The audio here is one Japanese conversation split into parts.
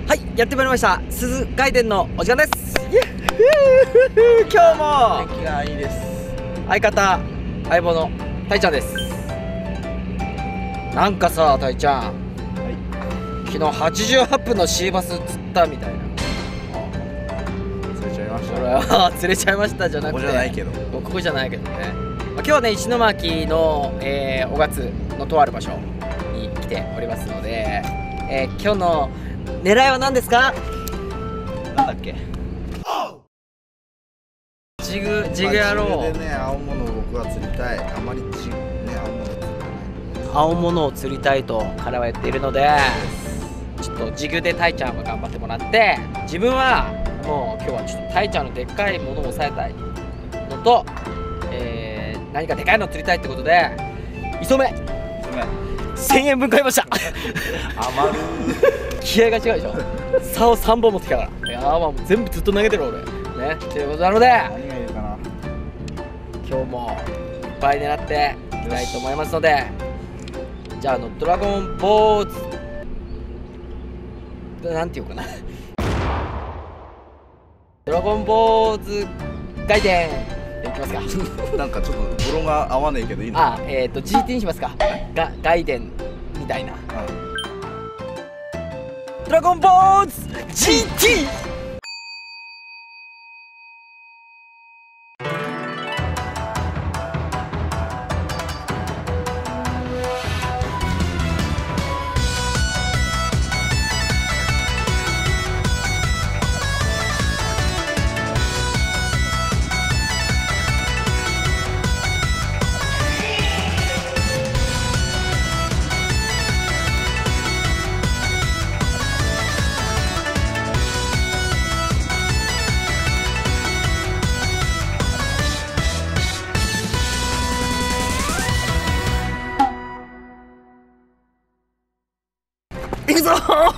はい、やってまいりました。鈴外伝のお時間です。今日も天気がいいです。 相方、相棒のたいちゃんです。なんかさ、たいちゃん、昨日88分のシーバス釣ったみたいな。 釣れちゃいました。 それは釣れちゃいましたじゃなくて、 ここじゃないけど。 ここじゃないけどね。今日はね、石巻の、雄勝のとある場所に来ておりますので、今日の狙いは何ですか？ なんだっけ。 ジグ野郎。 ジグでね、青物を僕は釣りたい。あまりジグね、青物を釣らない。 青物を釣りたいと彼は言っているので、ちょっとジグでタイちゃんは頑張ってもらって、自分はもう今日はちょっとタイちゃんのでっかいものを抑えたいのと、何かでかいのを釣りたいってことで磯目1000円分買いました。 余る。 気合が違うでしょ。竿3本持ってきたから、やば、もう全部ずっと投げてる俺ね。ということなので、 何がいるかな。 今日もいっぱい狙っていきたいと思いますので、じゃあドラゴンボーズなんていうかな、ドラゴンボーズ外伝でいきますか。 なんかちょっと語呂が合わねえけどいいの。 GT にしますか。外伝みたいな。ドラゴンボーズ GT。いくぞー。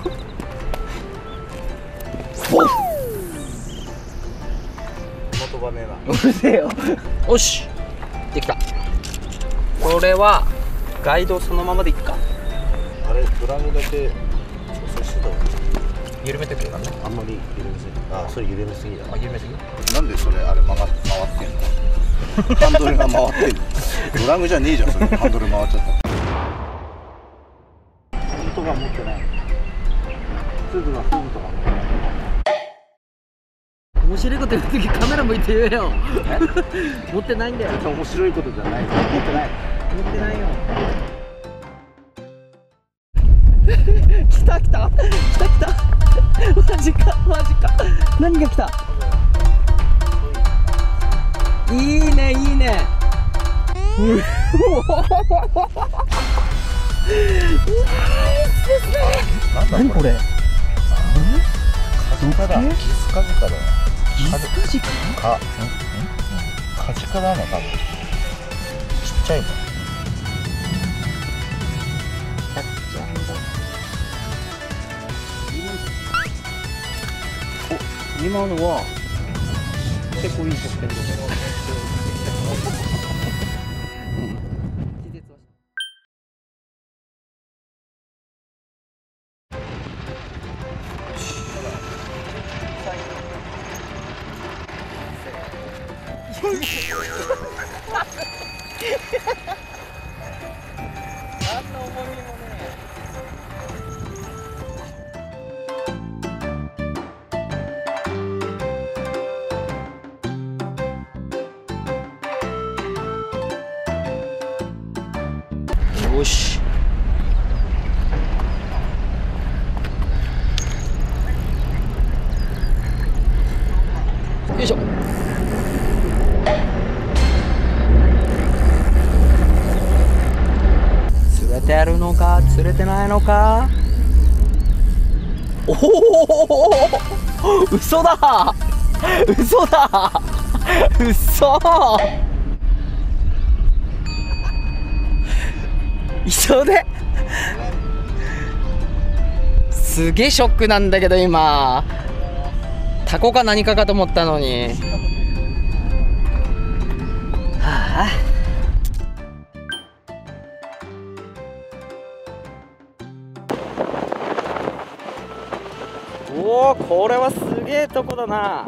飛ばねえな。 うるせえよ。よし、できた。これはガイドそのままでいくか。 あれドラムだけ調整してたわ。 緩めてくれからね。 あんまり緩めすぎ。あ、それ緩めすぎだな。 緩めすぎ。 なんでそれあれ回ってんの？ハンドルが回ってんの。ドラムじゃねえじゃん、それ。ハンドル回っちゃった。フが持ってない。鈴がフグとか持ってない。 面白いこと言うときカメラ向いて言えよ。持ってないんだよ。 面白いことじゃない。持ってない。 持ってないよ。来た。マジか。何が来た。いいね。何これ。 カジカだ。ギスカジカだな。カジカだな、多分。ちっちゃいの。 お、今のは結構いい得点ですよ。何の重みもね。よし。よいしょ。釣れてるのか釣れてないのか。おお、嘘だ。磯ですげえショックなんだけど今。タコか何かかと思ったのに。はあ。 おお、これはすげえとこだな。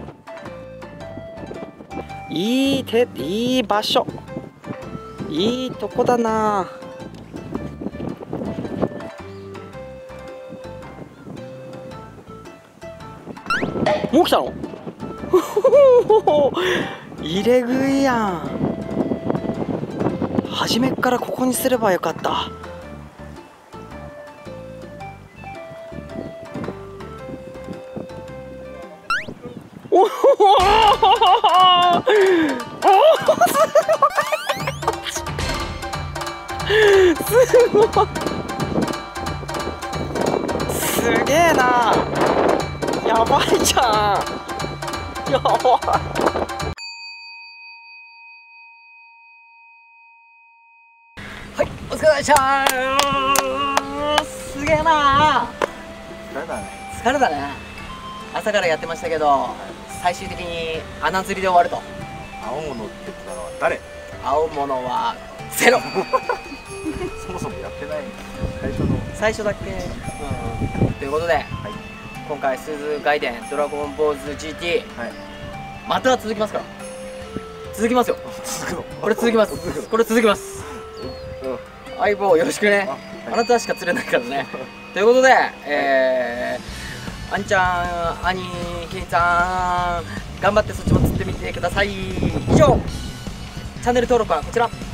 いい場所、いいとこだな。もう来たの入れ食いやん。初めっからここにすればよかった。おおすごいすげえな。やばいじゃん。やばい。はい、お疲れ様でした。すげえな。 疲れたね。 疲れたね。朝からやってましたけど、最終的に穴釣りで終わると。 青物って言ってたのは誰？ 青物はゼロ。 そもそもやってない。 最初だけ。ということで、今回スーズガイデンドラゴンボーズ GT、また続きますから。続きますよ。 続くの？ これ続きます。これ続きます。相棒よろしくね。あなたしか釣れないからね。ということで、あんちゃん、兄、ケンさん、頑張ってそっちも釣ってみてください。以上、チャンネル登録はこちら。